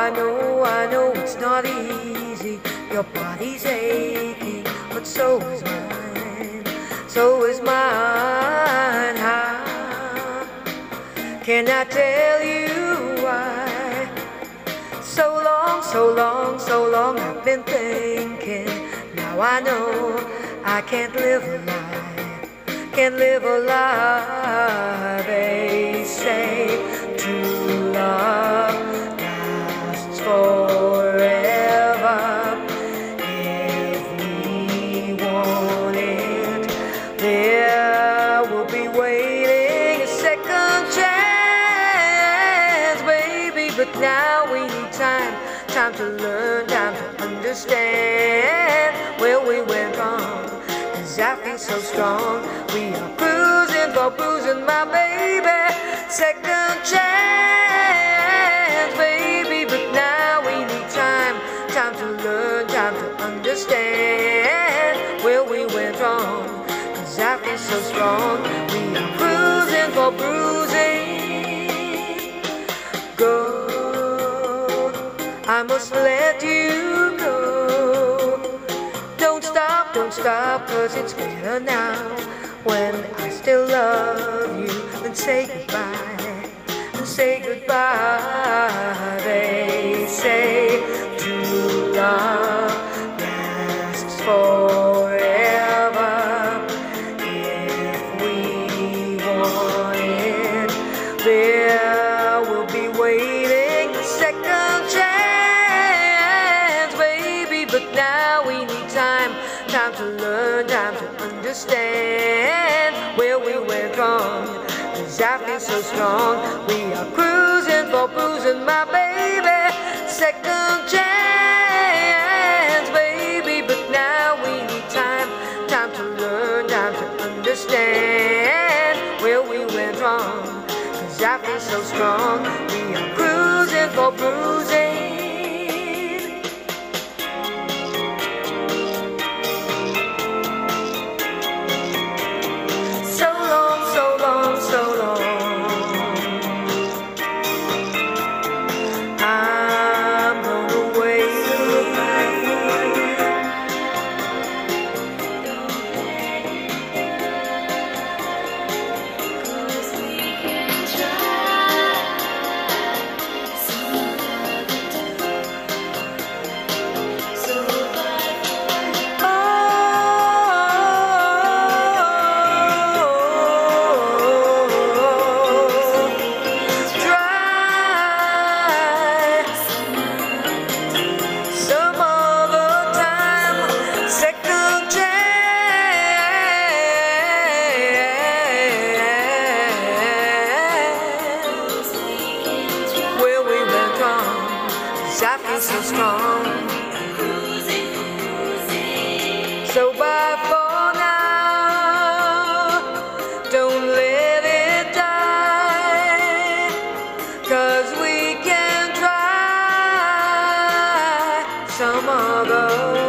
I know it's not easy. Your body's aching, but so is mine. So is mine. How can I tell you why? So long, so long, so long I've been thinking. Now I know I can't live a lie. Can't live a lie. They say true love lasts forever. If we want it, there will be waiting a second chance, baby. But now we need time to learn, time to understand where we went wrong. 'Cause I feel so strong. We are cruising for bruising, my baby. Second chance, baby. But now we need time to learn, time to understand where we went wrong. 'Cause I feel so strong. We are cruising for bruising. Go, I must let you go. Don't stop, 'cause it's better now. When I still love you, then say goodbye, and say goodbye. They say true love lasts forever. If we want it, there will be waiting a second chance, baby. But now we need time to learn, time to understand where we went wrong. 'Cause I feel so strong. We are cruising for bruising, my baby. Second chance, baby. But now we need time to learn, time to understand where we went wrong. 'Cause I feel so strong. We are cruising for bruising. I feel so strong. So bye for now. Don't let it die. 'Cause we can try some other